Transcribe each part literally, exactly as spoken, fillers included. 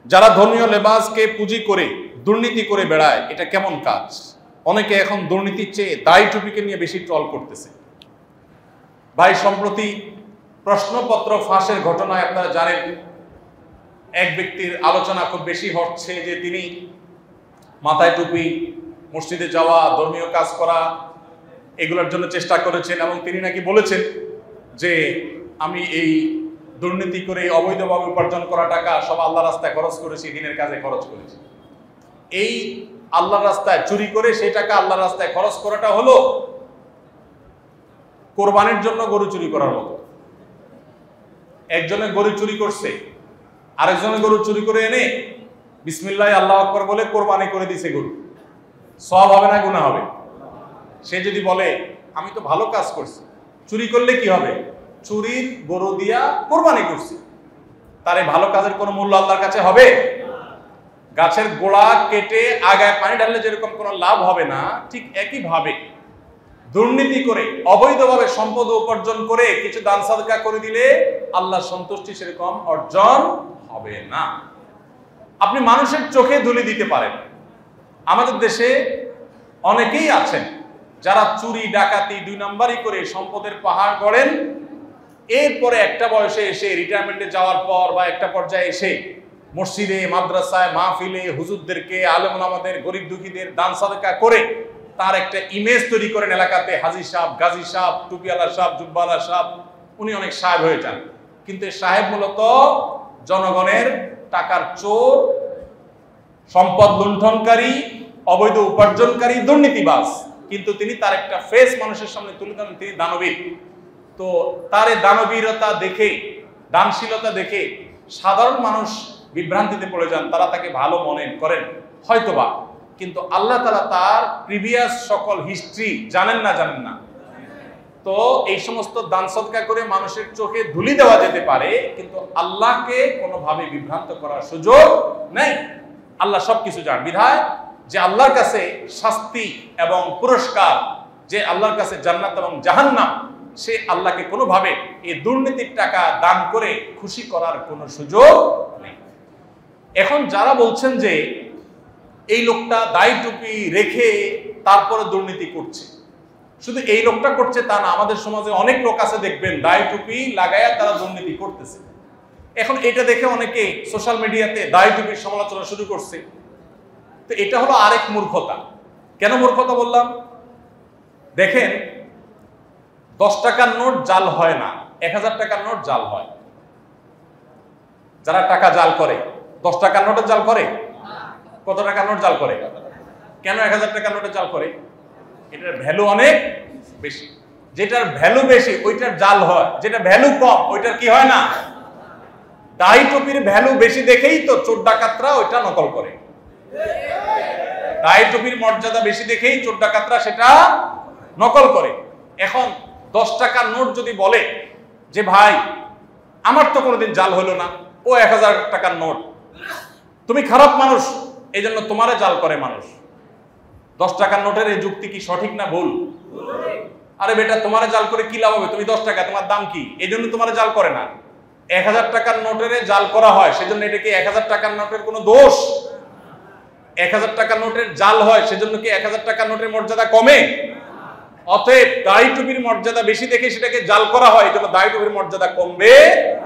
যারা ধর্মীয় লেবাসকে পুঁজি করে দুর্নীতি করে বেড়ায়, এটা কেমন কাজ? অনেকে এখন দুর্নীতির চেয়ে দাড়ি টুপিকে নিয়ে বেশি ট্রল করতেছে। ভাই, সম্প্রতি প্রশ্নপত্র ফাঁসের ঘটনায় আপনারা জানেন, এক ব্যক্তির আলোচনা খুব বেশি হচ্ছে যে তিনি মাথায় টুপি, মসজিদে যাওয়া, ধর্মীয় কাজ করা, এগুলোর জন্য চেষ্টা করেছেন এবং তিনি নাকি বলেছেন যে আমি এই দুর্নীতি করে অবৈধভাবে উপার্জন করা টাকা সব আল্লাহর রাস্তায় খরচ করেছি, দিনের কাজে খরচ করেছি। এই আল্লাহর রাস্তায় চুরি করে সেই টাকা আল্লাহর রাস্তায় খরচ করাটা হলো কোরবানির জন্য গরু চুরি করার মতো। একজনে গরু চুরি করছে, আরেকজনে গরু চুরি করে এনে বিসমিল্লাহ আল্লাহু আকবার বলে কোরবানি করে দিছে গরু। সওয়াব হবে না গুনাহ হবে? সে যদি বলে আমি তো ভালো কাজ করছি, চুরি করলে কি হবে? চুরির গরু দিয়া কোরবানি করছি, তার এই ভালো কাজের কোনো মূল্য আল্লাহর কাছে হবে? গাছের গোড়া কেটে আগায় পানি ঢাললে যেরকম কোনো লাভ হবে না, ঠিক একই ভাবে দুর্নীতি করে অবৈধভাবে সম্পদ উপার্জন করে কিছু দান সাদকা করে দিলে আল্লাহর সন্তুষ্টি সেরকম অর্জন হবে না। আপনি মানুষের চোখে ধুলি দিতে পারেন। আমাদের দেশে অনেকেই আছেন যারা চুরি ডাকাতি দুই নাম্বারই করে সম্পদের পাহাড় গড়েন। এরপরে একটা বয়সে এসে রিটায়ারমেন্টে যাওয়ার পর বা একটা পর্যায়ে এসে মসজিদে, মাদ্রাসায়, মাহফিলে হুজুরদেরকে, আলেম ওলামাদের, গরিব দুঃখীদের দান সাদকা করে তার একটা ইমেজ তৈরি করেন এলাকাতে। হাজী সাহেব, গাজী সাহেব, টুপিওয়ালা সাহেব, জুব্বাওয়ালা সাহেব, উনি অনেক সাহেব হয়ে যান। কিন্তু সাহেব মূলত জনগণের টাকার চোর, সম্পদ লুণ্ঠনকারী, অবৈধ উপার্জনকারী, দুর্নীতিবাজ। কিন্তু তিনি তার একটা ফেস মানুষের সামনে তুলে ধরেন, তিনি দানবীর। তো তার এই দানবীরতা দেখে, দানশীলতা দেখে সাধারণ মানুষ বিভ্রান্তিতে পড়ে যান, তারা তাকে ভালো মনে করেন হয়তোবা, কিন্তু আল্লাহ তাআলা তার প্রিভিয়াস সকল হিস্ট্রি জানেন না, জানেন না। তো এই সমস্ত দান সদকা করে মানুষের চোখে ধুলি দেওয়া যেতে পারে, কিন্তু আল্লাহকে কোনোভাবে বিভ্রান্ত করার সুযোগ নেই। আল্লাহ সবকিছু জানেন বিধায় যে আল্লাহর কাছে শাস্তি এবং পুরস্কার, যে আল্লাহর কাছে জান্নাত এবং জাহান্নাম, সে আল্লাহকে কোনোভাবে এই দুর্নীতির টাকা দান করে খুশি করার কোনো সুযোগ নেই। এখন যারা বলছেন যে এই লোকটা দাড়ি টুপি রেখে তারপরে দুর্নীতি করছে, শুধু এই লোকটা করছে তা না, আমাদের সমাজে অনেক লোক আছে দেখবেন দাড়ি টুপি লাগায়া তারা দুর্নীতি করতেছে। এখন এটা দেখে অনেকে সোশ্যাল মিডিয়াতে দাড়ি টুপির সমালোচনা শুরু করছে। তো এটা হলো আরেক মূর্খতা। কেন মূর্খতা বললাম? দেখেন, দশ টাকার নোট জাল হয় না, এক হাজার টাকার নোট জাল হয়। যারা টাকা জাল করে, দশ টাকার নোটের জাল করে? কত টাকার নোট জাল করে? কেন এক হাজার টাকার নোটে জাল করে? এটার ভ্যালু অনেক বেশি। যেটার ভ্যালু বেশি ওইটার জাল হয়, যেটা ভ্যালু কম ওইটার কি হয় না। দাড়ি টুপির ভ্যালু বেশি দেখেই তো চোর ডাকাতরা ওইটা নকল করে। দাড়ি টুপির মর্যাদা বেশি দেখেই চোর ডাকাতরা সেটা নকল করে। এখন দশ টাকার নোট যদি বলে যে ভাই আমার তো কোনোদিন জাল হলো না, ও এক হাজার টাকার নোট, তুমি খারাপ মানুষ এই জন্য তোমারে জাল করে মানুষ। দশ টাকার নোটের এই যুক্তি কি সঠিক না ভুল? আরে বেটা, তোমারে জাল করে কি লাভ হবে? তুমি দশ টাকা, তোমার দাম কি? এই জন্য তোমারে জাল করে না। এক হাজার টাকার নোটের জাল করা হয়, সেজন্য এটা কি এক হাজার টাকার নোটের কোনো দোষ? এক হাজার টাকার নোটের জাল হয় সেজন্য কি এক হাজার টাকার নোটের মর্যাদা কমে? অতএব দাড়ি টুপির মর্যাদা বেশি দেখে সেটাকে জাল করা হয়, এই জন্য দাড়ি টুপির মর্যাদা কমবে।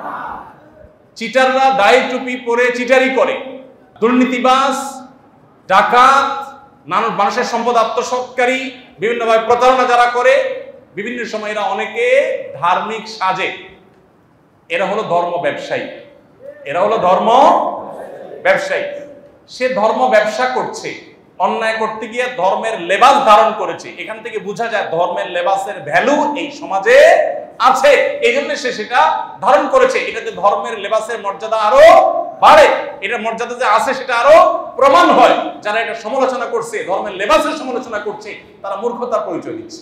চিটাররা দাড়ি টুপি পরে চিটারি করে, দুর্নীতিবাজ, ডাকাত, মানুষের সম্পদ আত্মসাৎকারী, বিভিন্নভাবে প্রতারণা যারা করে, বিভিন্ন সময় এরা অনেকে ধার্মিক সাজে। এরা হলো ধর্ম ব্যবসায়ী, এরা হলো ধর্ম ব্যবসায়ী। সে ধর্ম ব্যবসা করছে, অন্যায় করতে গিয়ে ধর্মের লেবাস ধারণ করেছে। এখান থেকে বোঝা যায় ধর্মের লেবাসের ভ্যালু এই সমাজে আছে, এই জন্য সে সেটা ধারণ করেছে। এটাতে ধর্মের লেবাসের মর্যাদা আরো বাড়ে, এটার মর্যাদা যে আছে সেটা আরো প্রমাণ হয়। যারা এটা সমালোচনা করছে, ধর্মের লেবাসের সমালোচনা করছে, তারা মূর্খতার পরিচয় দিচ্ছে।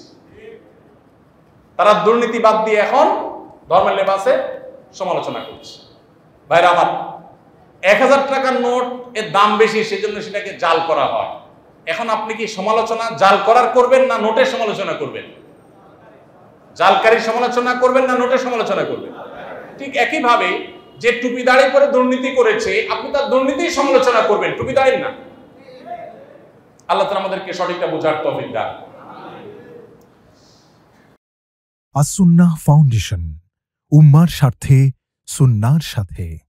তারা দুর্নীতি বাদ দিয়ে এখন ধর্মের লেবাসের সমালোচনা করছে। ভাইরা আমার, এক হাজার টাকার নোট এর দাম বেশি, সেজন্য সেটাকে জাল করা হয়। এখন আপনি কি সমালোচনা জাল করার করবেন না নোটের সমালোচনা করবেন? জালকারীর সমালোচনা করবেন না নোটের সমালোচনা করবেন? ঠিক একইভাবে যে টুপি দাড়ি পরে দুর্নীতি করেছে আপনি তার দুর্নীতির সমালোচনা করবেন, টুপি দাড়ির না। আল্লাহ তাআলা আমাদেরকে সঠিকটা বোঝার তৌফিক দান। আস-সুন্নাহ ফাউন্ডেশন, উম্মার স্বার্থে সুন্নাহর সাথে।